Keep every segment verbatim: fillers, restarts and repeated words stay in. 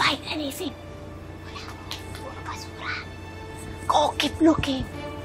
Kahit anything. Wala. Puro basura. Go, keep looking.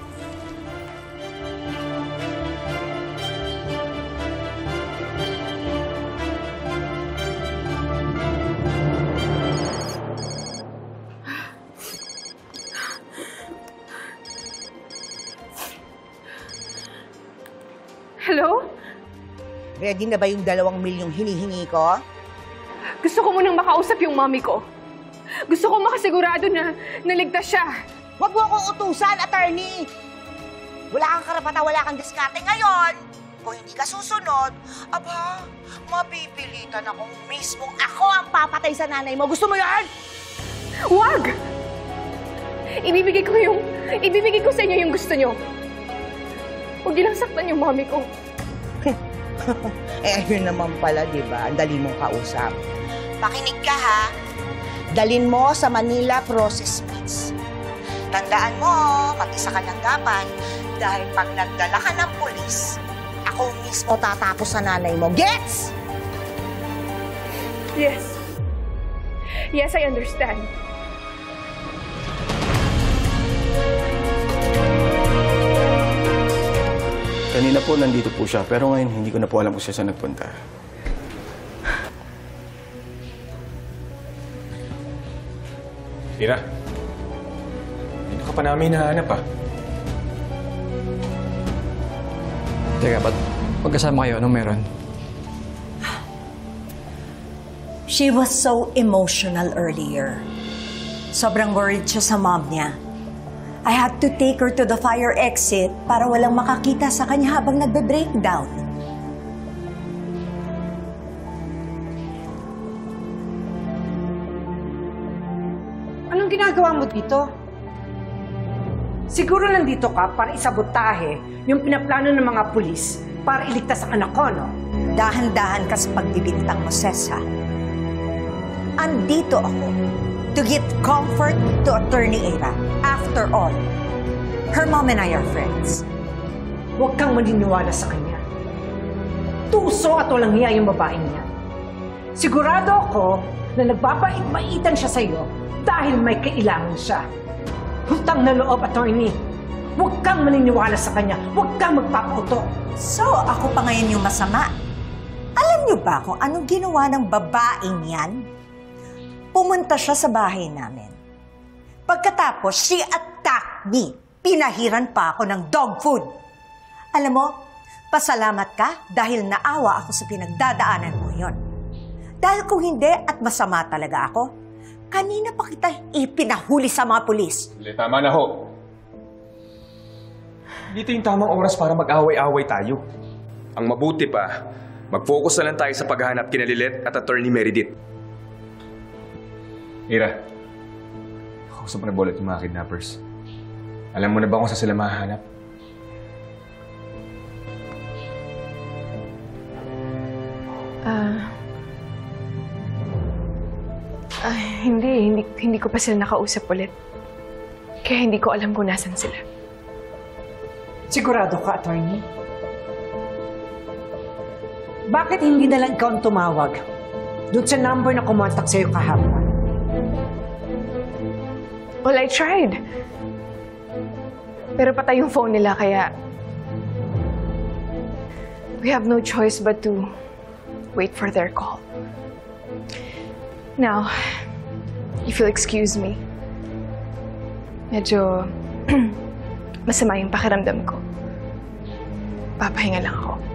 Hello? Ready na ba yung dalawang milyong hinihingi ko? Gusto ko munang makausap yung mommy ko. Gusto ko makasigurado na naligtas siya. Huwag mo akong utusan, attorney! Wala kang karapatan, wala kang diskarte ngayon. Kung hindi ka susunod, aba, mapipilitan akong mismong ako ang papatay sa nanay mo. Gusto mo yan? Huwag! Ibibigay ko yung... Ibibigay ko sa inyo yung gusto nyo. Huwag niyo lang saktan yung mommy ko. Eh, ayun naman pala, di ba? Ang dali mong kausap. Pakinig ka, ha? Dalin mo sa Manila Process Meets. Tandaan mo, mag-isa ka ng dapat. Dahil pag nagdala ka ng pulis, ako mismo tatapos sa nanay mo. Gets? Yes. Yes, I understand. Kanina po nandito po siya, pero ngayon hindi ko na po alam kung siya saan nagpunta. Ira, hindi ka pa namin hinahanap ah. Teka, ba't pagkasama kayo? Anong meron? She was so emotional earlier. Sobrang worried siya sa mom niya. I had to take her to the fire exit para walang makakita sa kanya habang nagbe-breakdown. Anong ginagawa mo dito? Siguro nandito ka para isabotahe yung pinaplano ng mga pulis para iligtas ang anak ko, no? Dahan-dahan ka sa pagbibintang mo, Sessa. Andito ako to give comfort to Attorney Ira. After all, her mom and I are friends. Huwag kang maniniwala sa kanya. Tuso at walang hiya yung babaeng niya. Sigurado ako na nagbabait-baitan siya sa'yo dahil may kailangan siya. Hutang na loob, attorney. Huwag kang maniniwala sa kanya. Huwag kang magpapauto. So, ako pa ngayon yung masama. Alam niyo ba kung anong ginawa ng babaeng yan? Pumunta siya sa bahay namin. Pagkatapos, she attacked me. Pinahiran pa ako ng dog food. Alam mo, pasalamat ka dahil naawa ako sa pinagdadaanan mo yon. Dahil kung hindi at masama talaga ako, kanina pa kita ipinahuli sa mga pulis. Tama na ho. Dito yung tamang oras para mag-away-away tayo. Ang mabuti pa, mag-focus na lang tayo sa paghahanap kina Lilet at Attorney Meredith. Ira, kausap mo na ba ulit yung mga kidnappers? Alam mo na ba kung saan sila mahahanap? Ah... Uh, uh, hindi, hindi. Hindi ko pa sila nakausap ulit. Kaya hindi ko alam kung nasan sila. Sigurado ka, attorney? Bakit hindi na lang ikaw ang tumawag doon sa number na kumontak sa'yo kahapon? Well, I tried. Pero patay yung phone nila, kaya... We have no choice but to wait for their call. Now, if you'll excuse me, medyo masama yung pakiramdam ko. Papahinga lang ako.